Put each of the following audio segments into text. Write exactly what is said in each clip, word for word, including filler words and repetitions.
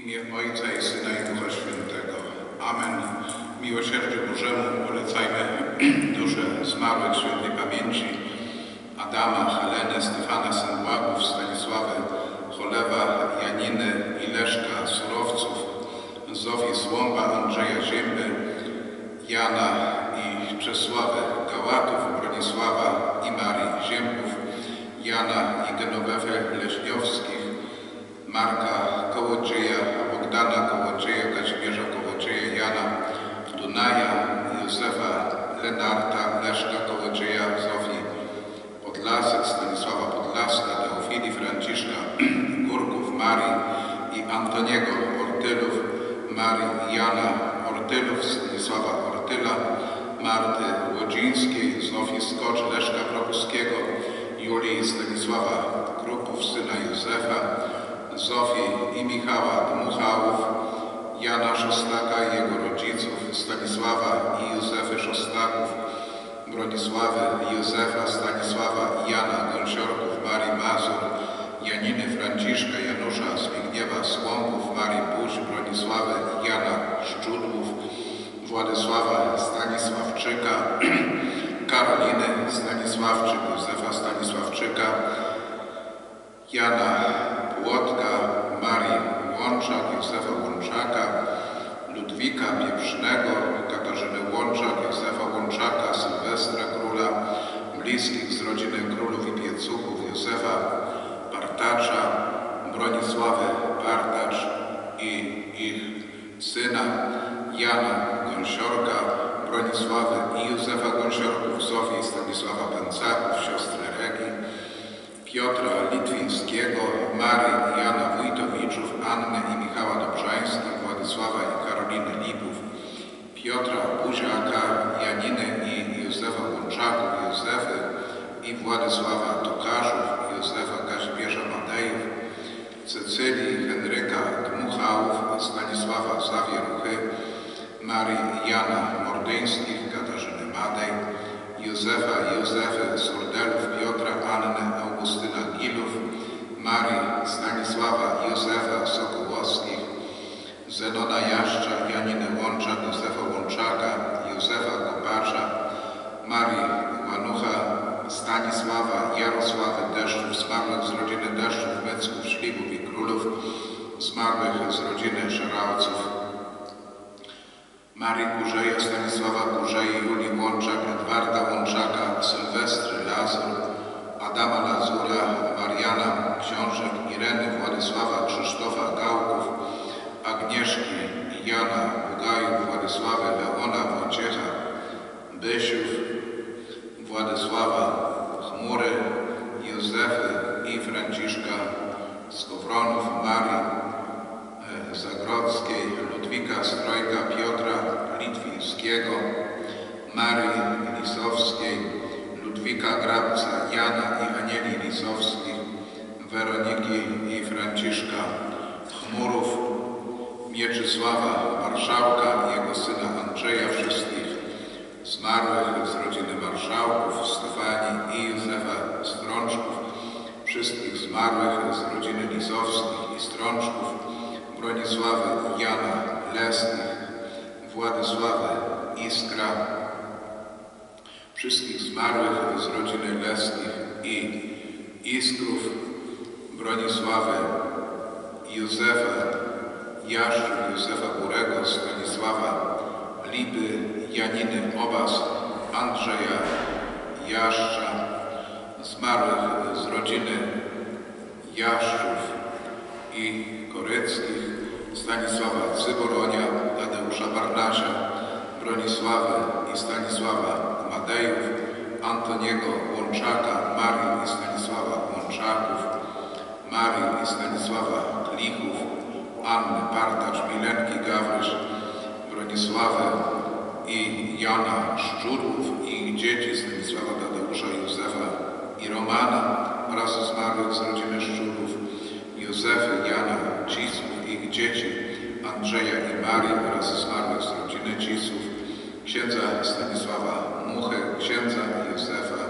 imię Ojca i Syna i Ducha Świętego. Amen. Miłosierdziu Bożemu polecajmy dusze zmarłych świętej pamięci Adama, Heleny, Stefana, Sębłagów, Stanisławy, Cholewa, Janiny i Leszka, Surowców, Zofii Słomba, Andrzeja Zięby, Jana i Czesławy, Gałatów, Bronisława i Marii Ziębów, Jana i Genowefy Leśniowskich, Marka Kołodzieja, Bogdana Kołodzieja, Kazimierza Kołodzieja, Jana Dunaja, Józefa Lenarta, Leszka Kołodzieja, Zofii Podlasek, Stanisława Podlaska, Teofilii, Franciszka Górków, Marii i Antoniego Ortylów, Marii i Jana Ortylów, Stanisława Ortyla, Marty Łodzińskiej, Zofii Skocz, Leszka Prokuskiego, Julii i Stanisława Krupów, syna Józefa, Zofii i Michała Dmuchałów, Jana Szostaka i jego rodziców, Stanisława i Józefy Szostaków, Bronisławy i Józefa, Stanisława i Jana Gąsiorków, Marii Mazur, Janiny Franciszka, Janusza Zbigniewa Słomków, Marii Buź, Bronisławy i Jana Szczudłów, Władysława Stanisławczyka, Karoliny Stanisławczyk, Józefa Stanisławczyka, Jana Płotka, Marii Łączak, Józefa Łączaka, Ludwika Pieprznego, Katarzyny Łączak, Józefa Łączaka, Sylwestra Króla, bliskich z rodziny Królów i Piecuchów, Józefa Partacza, Bronisławy Partacz i ich syna, Jana Gąsiorka, Bronisławy i Józefa Gąsiorków, Zofii i Stanisława Pęcaków, siostry Regii, Piotra Litwińskiego, Marii i Jana Wójtowiczów, Anny i Michała Dobrzańskich, Władysława i Karoliny Lipów, Piotra Buziaka, Janiny i Józefa Łączaków, Józefy i Władysława Tokarzów, Józefa Kazimierza Madejów, Cecylii Henryka Dmuchałów, Stanisława Zawieruchy, Marii i Jana Mordyńskich, Katarzyny Madej, Józefa i Józefy Surdelów, Piotra, Anny, Augustyna Gilów, Marii, Stanisława i Józefa Sokołowskich, Zenona Jaszcza, Janiny Łączak, Józefa Łączaka, Józefa Kopacza, Marii Łanucha, Stanisława, Jarosławy Deszczów, zmarłych z rodziny Deszczów, Mycków, Ślibów i Królów, zmarłych z rodziny Szerałców, Marii Kurzeja, Stanisława Kurzei, Julii Łączak, Edwarda Łączaka, Sylwestry Lazur, Adama Lazura, Mariana Książek, Ireny, Władysława Krzysztofa Gałków, Agnieszki i Jana Bugajów, Władysławy Leona Wojciecha Bysiów, Władysława Chmury, Józefy i Franciszka Skowronów, Marii Zagrodzkiej, Ludwika Strojka, Piotra Litwińskiego, Marii Lisowskiej, Ludwika Grabca, Jana i Anieli Lisowskich, Weroniki i Franciszka Chmurów, Mieczysława Marszałka i jego syna Andrzeja, wszystkich zmarłych z rodziny Marszałków, Stefanii i Józefa Strączków, wszystkich zmarłych z rodziny Lisowskich i Strączków, Bronisławy i Jana Lesnych, Władysławy Iskra, wszystkich zmarłych z rodziny Lesnych i Iskrów, Bronisławy Józefa Jaszczur, Józefa Burego, Stanisława Lipy, Janiny Obas, Andrzeja Jaszcza, zmarłych z rodziny Jaszczów i Koryckich, Stanisława Cyboronia, Tadeusza Barnasia, Bronisławy i Stanisława Madejów, Antoniego Łączaka, Marii i Stanisława Łączaków, Marii i Stanisława Klichów, Anny Partacz, Milenki Gawrysz, Bronisławy i Jana Szczudłów i ich dzieci Stanisława, Tadeusza, Józefa i Romana oraz zmarłych z rodziny Szczudłów, Józefy, Jana Cisłów i ich dzieci Andrzeja i Marii oraz zmarłych z rodziny Cisłów, księdza Stanisława Muchy, księdza Józefa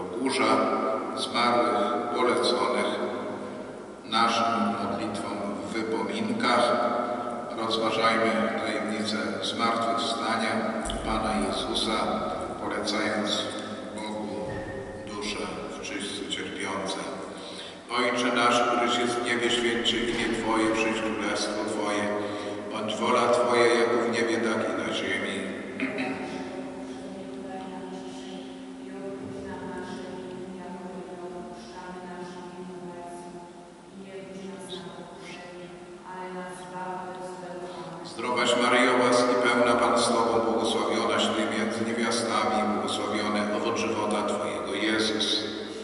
Rogurza, zmarłych poleconych naszym modlitwom w wypominkach rozważajmy tajemnicę zmartwychwstania Pana Jezusa, polecając Bogu duszę w czystce cierpiące. Ojcze nasz, któryś jest w niebie, święć się imię Twoje, przyjdź królestwo Twoje, bądź wola Twoja, jako w niebie, tak i na ziemi. Zdrowaś Maryjo, łaski pełna, Pan z Tobą, błogosławionaś Ty między niewiastami, błogosławiony owoc żywota Twojego, Jezus.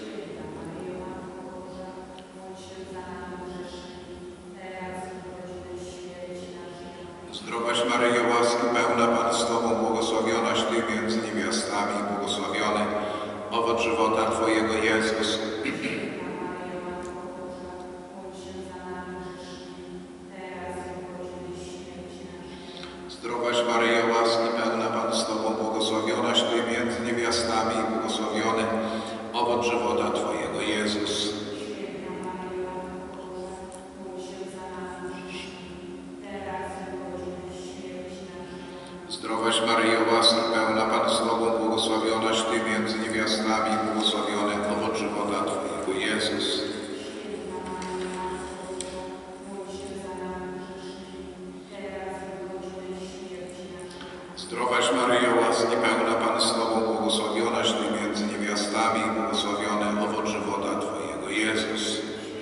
Zdrowaś Maryjo, łaski pełna, Pan z Tobą, błogosławionaś Ty między niewiastami, błogosławiony owoc żywota Twojego, Jezus. Zdrowaś Maryjo, łaski pełna, Pan z Tobą, błogosławionaś Ty między niewiastami, błogosławiony owoc żywota Twojego, Jezus. Zdrowaś Maryjo, łaski pełna, Pan z Tobą, błogosławionaś Ty między niewiastami, błogosławiony owoc żywota Twojego, Jezus. Zdrowaś Maryjo, łaski pełna, Pan z Tobą, błogosławionaś Ty między niewiastami, błogosławiony owoc żywota Twojego, Jezus.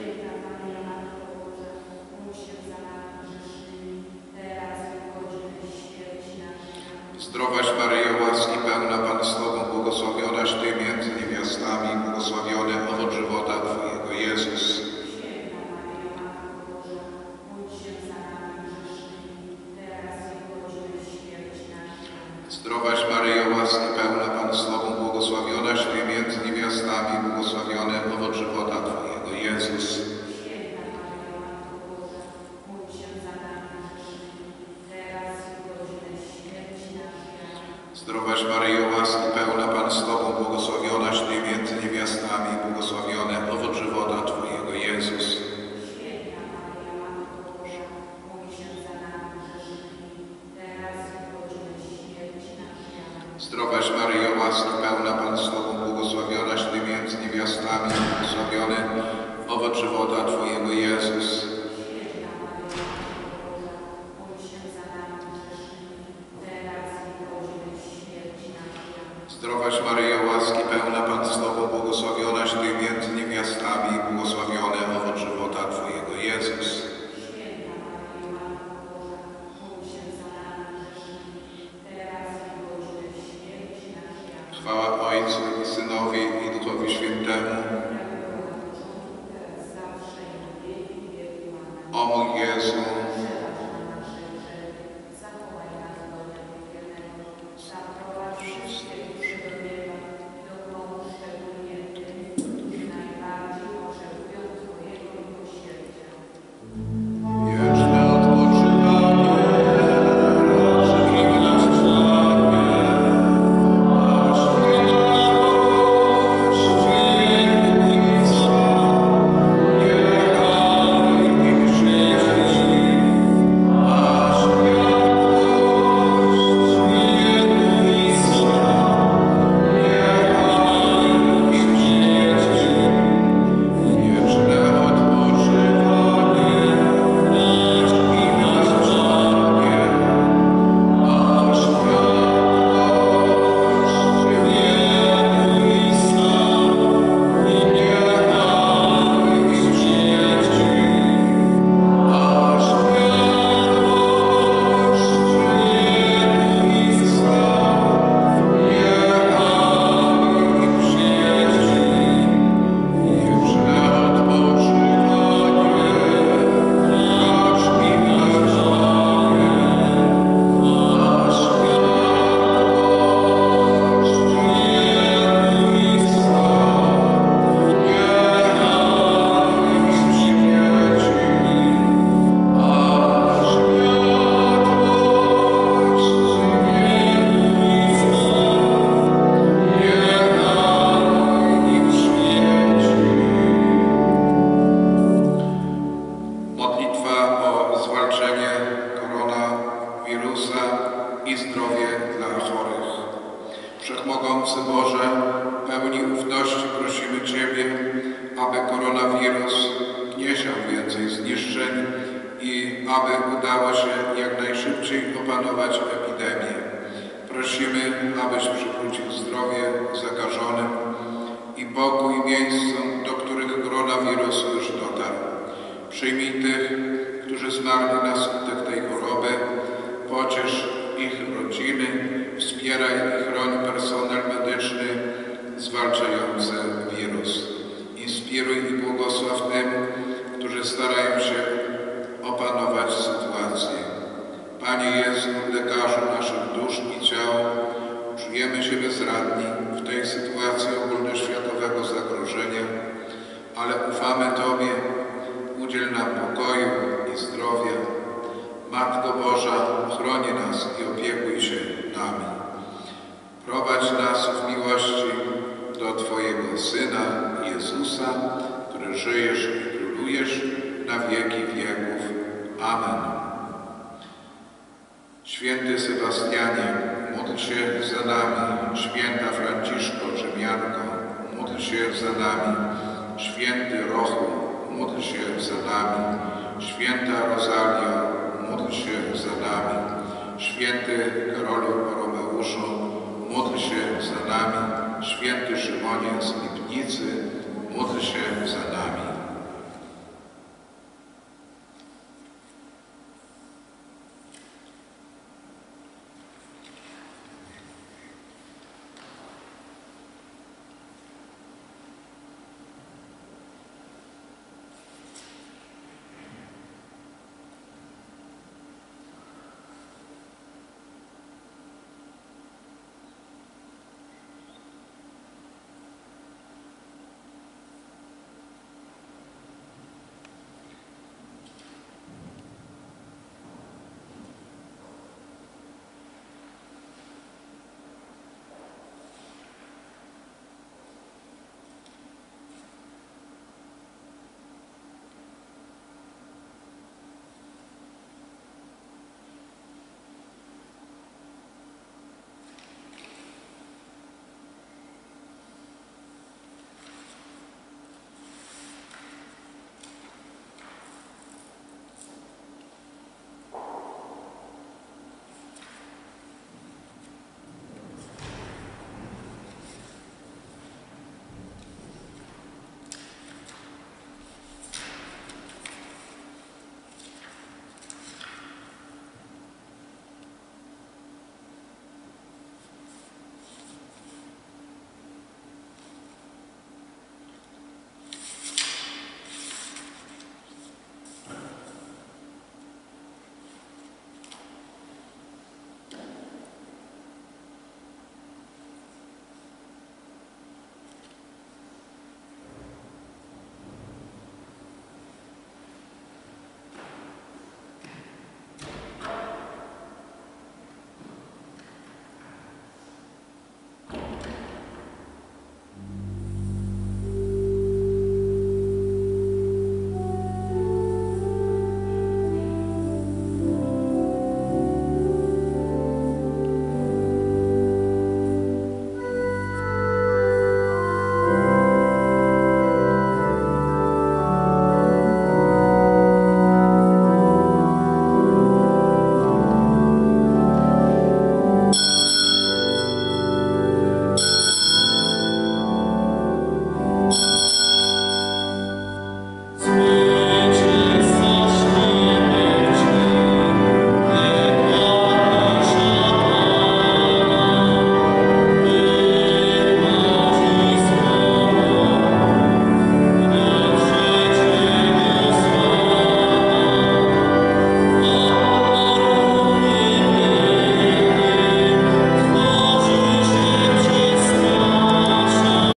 Zdrowaś Maryjo, łaski pełna, Pan z Tobą, błogosławionaś Ty między niewiastami, błogosławiony owoc żywota Twojego, Jezus. Zdrowaś Maryjo, łaski pełna, Pan z Tobą, błogosławionaś Ty między niewiastami, błogosławiony owoc żywota Twojego, Jezus. Zdrowaś Maryjo, łaski pełna, Pan z Tobą, błogosławionaś Ty między niewiastami, błogosławiony owoc żywota Twojego, Jezus. Zdrowaś Maryjo, łaski pełna, Pan z Tobą, błogosławionaś Ty między niewiastami, błogosławiony owoc żywota Twojego, Jezus. Zdrowaś Maryjo, łaski pełna, Pan z Tobą, błogosławionaś Ty między niewiastami, błogosławiony owoc żywota Twojego, Jezus. Chwała Ojcu i Synowi i Duchowi Świętemu. O mój Jezu, wieczne odpoczywanie raczy i na zbawienie, aż Ty litości prosimy Ciebie, aby koronawirus nie siał więcej zniszczeń i aby udało się jak najszybciej opanować epidemię. Prosimy, abyś przywrócił zdrowie zakażonym i pokój miejscom, do których koronawirus już dotarł. Przyjmij tych, którzy zmarli na skutek tej choroby, pociesz ich rodziny, wspieraj i chroń personel medyczny zwalczający wirus. Inspiruj i błogosław tym, którzy starają się opanować sytuację. Panie Jezu, lekarzu naszych dusz i ciał, czujemy się bezradni w tej sytuacji ogólnoświatowego zagrożenia, ale ufamy Tobie. Udziel nam pokoju i zdrowia. Matko Boża, chroni nas i opiekuj się nami. Prowadź nas w miłości do Twojego Syna Jezusa, który żyjesz i królujesz na wieki wieków. Amen. Święty Sebastianie, módl się za nami. Święta Franciszko, Rzymianko, módl się za nami. Święty Rochu, módl się za nami. Święta Rosalia, módl się za nami. Święty Karolu Romeuszu, módl się za nami. Święty Szymonie z